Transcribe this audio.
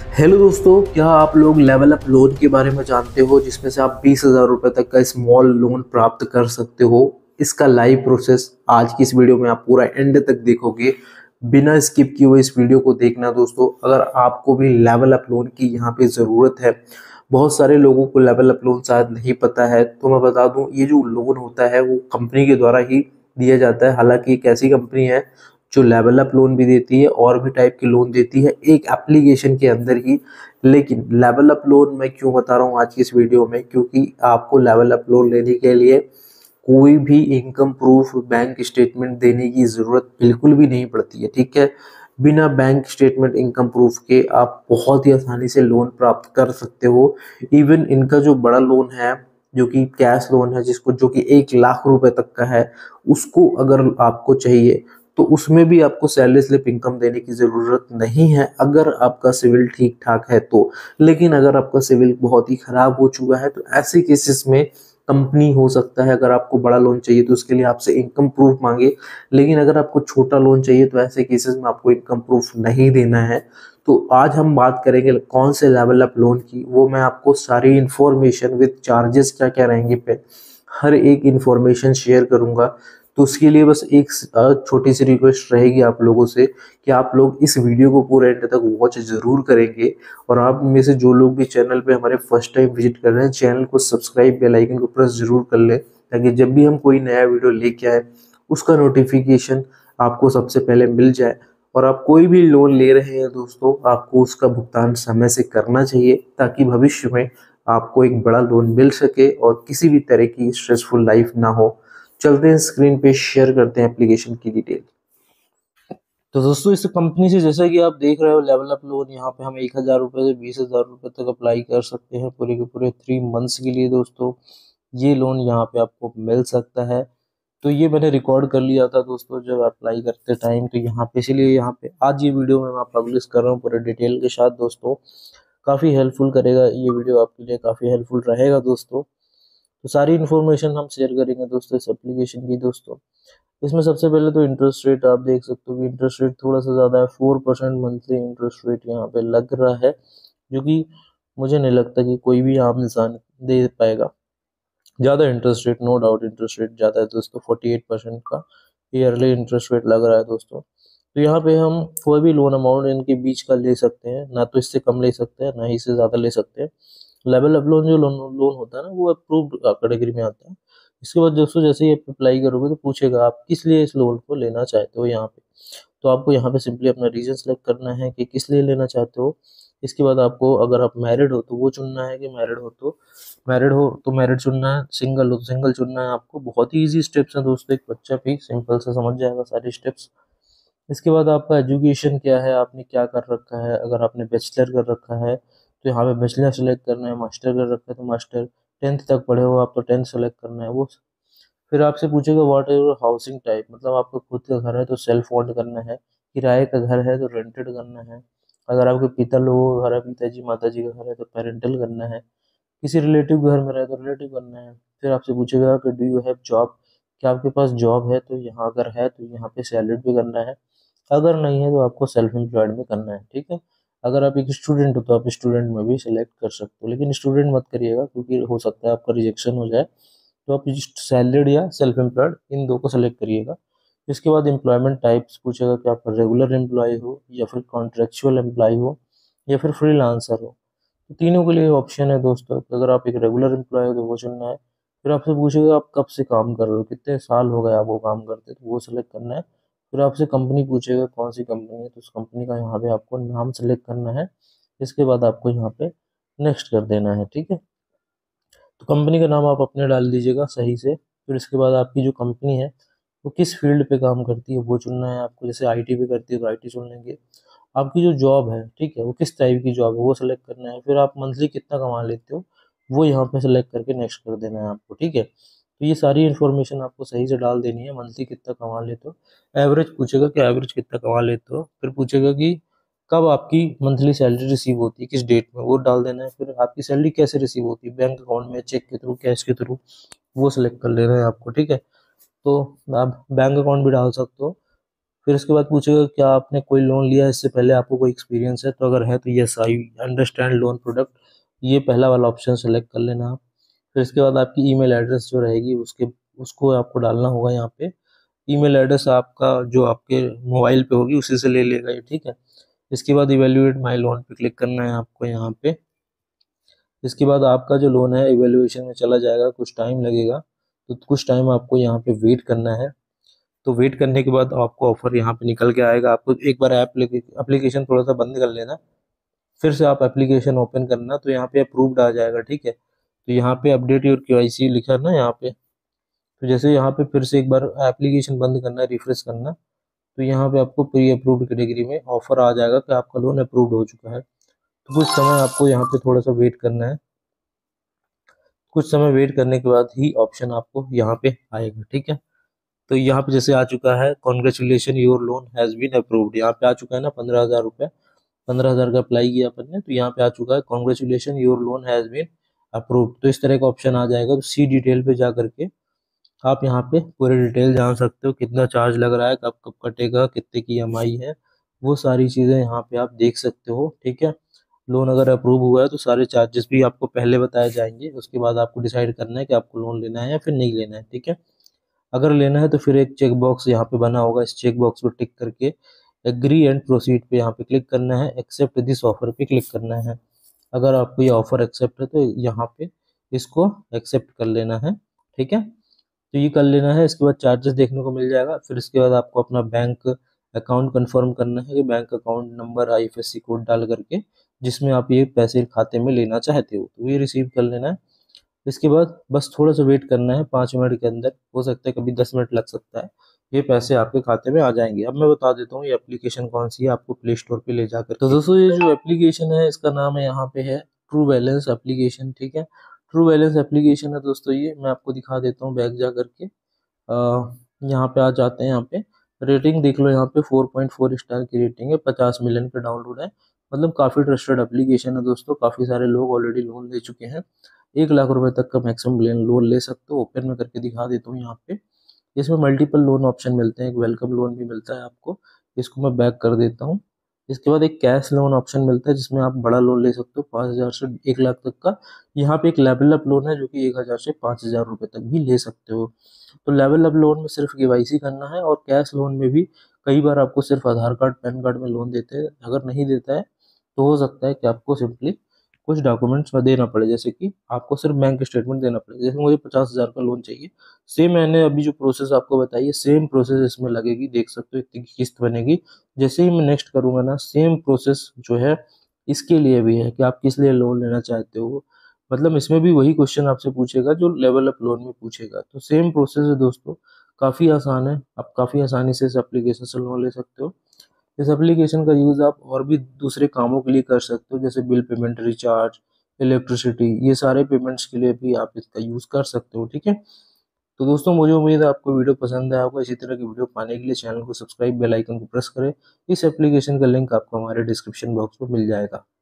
Hello दोस्तों, क्या आप लोग लेवल अप लोन के बारे में जानते हो जिसमें से आप 20,000 रुपये तक का स्मॉल लोन प्राप्त कर सकते हो। इसका लाइव प्रोसेस आज की इस वीडियो में आप पूरा एंड तक देखोगे, बिना स्किप किए हुए इस वीडियो को देखना। दोस्तों, अगर आपको भी लेवल अप लोन की यहाँ पे ज़रूरत है, बहुत सारे लोगों को लेवल अप लोन शायद नहीं पता है, तो मैं बता दूं ये जो लोन होता है वो कंपनी के द्वारा ही दिया जाता है। हालांकि एक ऐसी कंपनी है जो लेवल अप लोन भी देती है और भी टाइप के लोन देती है एक एप्लीकेशन के अंदर ही। लेकिन लेवल अप लोन मैं क्यों बता रहा हूँ आज की इस वीडियो में, क्योंकि आपको लेवल अप लोन लेने के लिए कोई भी इनकम प्रूफ, बैंक स्टेटमेंट देने की ज़रूरत बिल्कुल भी नहीं पड़ती है। ठीक है, बिना बैंक स्टेटमेंट, इनकम प्रूफ के आप बहुत ही आसानी से लोन प्राप्त कर सकते हो। इवन इनका जो बड़ा लोन है, जो कि कैश लोन है, जिसको जो कि 1 लाख रुपए तक का है, उसको अगर आपको चाहिए तो उसमें भी आपको सैलरी स्लिप इनकम देने की ज़रूरत नहीं है, अगर आपका सिविल ठीक ठाक है तो। लेकिन अगर आपका सिविल बहुत ही ख़राब हो चुका है तो ऐसे केसेस में कंपनी हो सकता है, अगर आपको बड़ा लोन चाहिए तो उसके लिए आपसे इनकम प्रूफ मांगे। लेकिन अगर आपको छोटा लोन चाहिए तो ऐसे केसेस में आपको इनकम प्रूफ नहीं देना है। तो आज हम बात करेंगे कौन से लेवल अप लोन की, वो मैं आपको सारी इन्फॉर्मेशन विद चार्जेस क्या क्या रहेंगे पे हर एक इन्फॉर्मेशन शेयर करूंगा। तो उसके लिए बस एक छोटी सी रिक्वेस्ट रहेगी आप लोगों से कि आप लोग इस वीडियो को पूरे एंड तक वॉच जरूर करेंगे। और आप में से जो लोग भी चैनल पे हमारे फर्स्ट टाइम विजिट कर रहे हैं, चैनल को सब्सक्राइब, बेल आइकन को प्रेस जरूर कर लें, ताकि जब भी हम कोई नया वीडियो लेके आए उसका नोटिफिकेशन आपको सबसे पहले मिल जाए। और आप कोई भी लोन ले रहे हैं दोस्तों, आपको उसका भुगतान समय से करना चाहिए, ताकि भविष्य में आपको एक बड़ा लोन मिल सके और किसी भी तरह की स्ट्रेसफुल लाइफ ना हो। चलते हैं स्क्रीन पे, शेयर करते हैं एप्लीकेशन की डिटेल। तो दोस्तों, इस कंपनी से जैसा कि आप देख रहे हो लेवल अप लोन, यहाँ पे हम 1,000 रुपये से 20,000 रुपये तक अप्लाई कर सकते हैं पूरे के पूरे 3 मंथ्स के लिए। दोस्तों, ये लोन यहाँ पे आपको मिल सकता है। तो ये मैंने रिकॉर्ड कर लिया था दोस्तों जब अप्लाई करते टाइम, तो यहाँ पे इसीलिए यहाँ पे आज ये वीडियो में मैं पब्लिश कर रहा हूँ पूरे डिटेल के साथ। दोस्तों, काफ़ी हेल्पफुल करेगा ये वीडियो, आपके लिए काफ़ी हेल्पफुल रहेगा दोस्तों। तो सारी इन्फॉर्मेशन हम शेयर करेंगे दोस्तों इस एप्लीकेशन की। दोस्तों, इसमें सबसे पहले तो इंटरेस्ट रेट आप देख सकते हो कि इंटरेस्ट रेट थोड़ा सा ज़्यादा है, 4% मंथली इंटरेस्ट रेट यहाँ पे लग रहा है, जो कि मुझे नहीं लगता कि कोई भी आम इंसान दे पाएगा। ज़्यादा interest rate, no doubt interest rate ज़्यादा है दोस्तों, 48% का ईयरली इंटरेस्ट रेट लग रहा है दोस्तों। तो यहाँ पे हम कोई भी लोन अमाउंट इनके बीच का ले सकते हैं, ना तो इससे कम ले सकते हैं ना ही इससे ज़्यादा ले सकते हैं। लेवल अप लोन जो लोन होता है ना, वो अप्रूव्ड कैटेगरी में आता है। इसके बाद दोस्तों जैसे ही आप अप्लाई करोगे तो पूछेगा आप किस लिए इस लोन को लेना चाहते हो यहाँ पे। तो आपको यहाँ पे सिंपली अपना रीजन सेलेक्ट करना है कि किस लिए लेना चाहते हो। इसके बाद आपको, अगर आप मैरिड हो तो वो चुनना है कि मैरिड चुनना है, सिंगल हो तो सिंगल चुनना है आपको। बहुत ही ईजी स्टेप्स हैं दोस्तों, एक बच्चा भी सिंपल से समझ जाएगा सारे स्टेप्स। इसके बाद आपका एजुकेशन क्या है, आपने क्या कर रखा है। अगर आपने बैचलर कर रखा है तो यहाँ पे बैचलर सेलेक्ट करना है, मास्टर कर रखा है तो मास्टर, 10th तक पढ़े हो आप तो 10th सेलेक्ट करना है वो। फिर आपसे पूछेगा what is your housing type, मतलब आपका खुद का घर है तो सेल्फ ओन्ड करना है, किराए का घर है तो रेंटेड करना है, अगर आपके पिता लोगों का घर है, पिताजी माताजी का घर है तो पेरेंटल करना है, किसी रिलेटिव घर में रहे तो रिलेटिव करना है। फिर आपसे पूछेगा कि डू यू हैव जॉब, क्या आपके पास जॉब है, तो यहाँ अगर है तो यहाँ पे सैलरी भी करना है, अगर नहीं है तो आपको सेल्फ एम्प्लॉयड में करना है। ठीक है, अगर आप एक स्टूडेंट हो तो आप स्टूडेंट में भी सिलेक्ट कर सकते हो, लेकिन स्टूडेंट मत करिएगा क्योंकि हो सकता है आपका रिजेक्शन हो जाए। तो आप सैलरीड या सेल्फ एम्प्लॉयड इन दो को सेलेक्ट करिएगा। इसके बाद एम्प्लॉयमेंट टाइप्स पूछेगा कि आप रेगुलर एम्प्लॉय हो या फिर कॉन्ट्रेक्चुअल एम्प्लॉय हो या फिर फ्रीलांसर हो। तो तीनों के लिए ऑप्शन है दोस्तों, तो अगर आप एक रेगुलर एम्प्लॉय हो तो वो चुनना है। फिर आपसे पूछेगा आप कब से काम कर रहे हो, कितने साल हो गए आपको काम करते, तो वो सिलेक्ट करना है। फिर आपसे कंपनी पूछेगा कौन सी कंपनी है, तो उस कंपनी का यहाँ पे आपको नाम सेलेक्ट करना है। इसके बाद आपको यहाँ पे नेक्स्ट कर देना है। ठीक है, तो कंपनी का नाम आप अपने डाल दीजिएगा सही से। फिर इसके बाद आपकी जो कंपनी है वो किस फील्ड पे काम करती है वो चुनना है आपको। जैसे आईटी पे करती है तो आईटी चुन लेंगे। आपकी जो जॉब है, ठीक है, वो किस टाइप की जॉब है वो सेलेक्ट करना है। फिर आप मंथली कितना कमा लेते हो वो यहाँ पे सेलेक्ट करके नेक्स्ट कर देना है आपको। ठीक है, तो ये सारी इन्फॉर्मेशन आपको सही से डाल देनी है। मंथली कितना कमा लेते हो, एवरेज पूछेगा कि एवरेज कितना कमा लेते हो। फिर पूछेगा कि कब आपकी मंथली सैलरी रिसीव होती है, किस डेट में, वो डाल देना है। फिर आपकी सैलरी कैसे रिसीव होती है, बैंक अकाउंट में, चेक के थ्रू, कैश के थ्रू, वो सिलेक्ट कर लेना है आपको। ठीक है, तो आप बैंक अकाउंट भी डाल सकते हो। फिर इसके बाद पूछेगा क्या आपने कोई लोन लिया है इससे पहले, आपको कोई एक्सपीरियंस है, तो अगर है तो yes I understand loan product, ये पहला वाला ऑप्शन सेलेक्ट कर लेना आप। फिर इसके बाद आपकी ईमेल एड्रेस जो रहेगी उसको आपको डालना होगा यहाँ पे। ईमेल एड्रेस आपका जो आपके मोबाइल पे होगी उसी से ले लेगा ये, ठीक है। इसके बाद इवेल्युएट माई लोन पे क्लिक करना है आपको यहाँ पे। इसके बाद आपका जो लोन है इवेल्युएशन में चला जाएगा, कुछ टाइम लगेगा, तो कुछ टाइम आपको यहाँ पे वेट करना है। तो वेट करने के बाद आपको ऑफर यहाँ पे निकल के आएगा। आपको एक बार एप्लीकेशन थोड़ा सा बंद कर लेना, फिर से आप एप्लीकेशन ओपन करना, तो यहाँ पे अप्रूव्ड आ जाएगा, ठीक है। तो यहाँ पे अपडेट योर केवाईसी लिखा है ना यहाँ पे, तो जैसे यहाँ पे फिर से एक बार एप्लीकेशन बंद करना, रिफ्रेश करना, तो यहाँ पे आपको प्री अप्रूव्ड कैटेगरी में ऑफर आ जाएगा कि आपका लोन अप्रूव्ड हो चुका है। तो कुछ समय आपको यहाँ पे थोड़ा सा वेट करना है। कुछ समय वेट करने के बाद ही ऑप्शन आपको यहाँ पे आएगा, ठीक है। तो यहाँ पे जैसे आ चुका है congratulation your loan has been approved, यहाँ पे आ चुका है ना 15,000 रुपये, 15,000 का अप्लाई किया अपन ने, तो यहाँ पे आ चुका है congratulation your loan has been approved. तो इस तरह का ऑप्शन आ जाएगा। तो सी डिटेल पे जा करके आप यहाँ पे पूरे डिटेल जान सकते हो, कितना चार्ज लग रहा है, कब कब कटेगा, कितने की ईएमआई है, वो सारी चीज़ें यहाँ पे आप देख सकते हो, ठीक है। लोन अगर अप्रूव हुआ है तो सारे चार्जेस भी आपको पहले बताए जाएंगे, उसके बाद आपको डिसाइड करना है कि आपको लोन लेना है या फिर नहीं लेना है, ठीक है। अगर लेना है तो फिर एक चेक बॉक्स यहाँ पे बना होगा, इस चेक बॉक्स पे टिक करके एग्री एंड प्रोसीड पे यहाँ पे क्लिक करना है, एक्सेप्ट दिस ऑफर पे क्लिक करना है। अगर आपको ये ऑफर एक्सेप्ट है तो यहाँ पे इसको एक्सेप्ट कर लेना है, ठीक है। तो ये कर लेना है। इसके बाद चार्जेस देखने को मिल जाएगा। फिर इसके बाद आपको अपना बैंक अकाउंट कंफर्म करना है कि bank account number IFSC code डाल करके जिसमें आप ये पैसे खाते में लेना चाहते हो, तो ये रिसीव कर लेना है। इसके बाद बस थोड़ा सा वेट करना है, 5 मिनट के अंदर, हो सकता है कभी 10 मिनट लग सकता है, ये पैसे आपके खाते में आ जाएंगे। अब मैं बता देता हूँ ये एप्लीकेशन कौन सी है, आपको प्ले स्टोर पे ले जाकर। तो दोस्तों ये जो एप्लीकेशन है इसका नाम है यहाँ पे है ट्रू बैलेंस एप्लीकेशन, ठीक है। ट्रू बैलेंस एप्लीकेशन है दोस्तों, ये मैं आपको दिखा देता हूँ बैक जा करके। यहाँ पे आ जाते हैं, यहाँ पे रेटिंग देख लो, यहाँ पे 4.4 स्टार की रेटिंग है, 50 मिलियन का डाउनलोड है, मतलब काफ़ी ट्रस्टेड एप्लीकेशन है दोस्तों। काफ़ी सारे लोग ऑलरेडी लोन ले चुके हैं। 1 लाख रुपए तक का मैक्सिमम लोन ले सकते हो। ओपन में करके दिखा देता हूँ यहाँ पे। इसमें मल्टीपल लोन ऑप्शन मिलते हैं, एक वेलकम लोन भी मिलता है आपको, इसको मैं बैक कर देता हूँ। इसके बाद एक कैश लोन ऑप्शन मिलता है जिसमें आप बड़ा लोन ले सकते हो 5,000 से 1 लाख तक का। यहाँ पे एक लेवल अप लोन है जो कि 1,000 से 5,000 रुपये तक भी ले सकते हो। तो लेवल अप लोन में सिर्फ केवाईसी करना है, और कैश लोन में भी कई बार आपको सिर्फ आधार कार्ड पैन कार्ड में लोन देते हैं। अगर नहीं देता है तो हो सकता है कि आपको सिंपली कुछ डॉक्यूमेंट्स में देना पड़े, जैसे कि आपको सिर्फ बैंक स्टेटमेंट देना पड़ेगा। जैसे मुझे 50,000 का लोन चाहिए, सेम मैंने अभी जो प्रोसेस आपको बताई है सेम प्रोसेस इसमें लगेगी, देख सकते हो इतनी की किस्त बनेगी। जैसे ही मैं नेक्स्ट करूंगा ना, सेम प्रोसेस जो है इसके लिए भी है कि आप किस लिए लोन लेना चाहते हो, मतलब इसमें भी वही क्वेश्चन आपसे पूछेगा जो लेवल अप लोन में पूछेगा। तो सेम प्रोसेस है दोस्तों, काफ़ी आसान है, आप काफ़ी आसानी से इस एप्लीकेशन से लोन ले सकते हो। इस एप्लीकेशन का यूज़ आप और भी दूसरे कामों के लिए कर सकते हो, जैसे बिल पेमेंट, रिचार्ज, इलेक्ट्रिसिटी, ये सारे पेमेंट्स के लिए भी आप इसका यूज़ कर सकते हो, ठीक है। तो दोस्तों मुझे उम्मीद है आपको वीडियो पसंद है। आपको इसी तरह की वीडियो पाने के लिए चैनल को सब्सक्राइब, बेल आइकन को प्रेस करें। इस एप्लीकेशन का लिंक आपको हमारे डिस्क्रिप्शन बॉक्स में मिल जाएगा।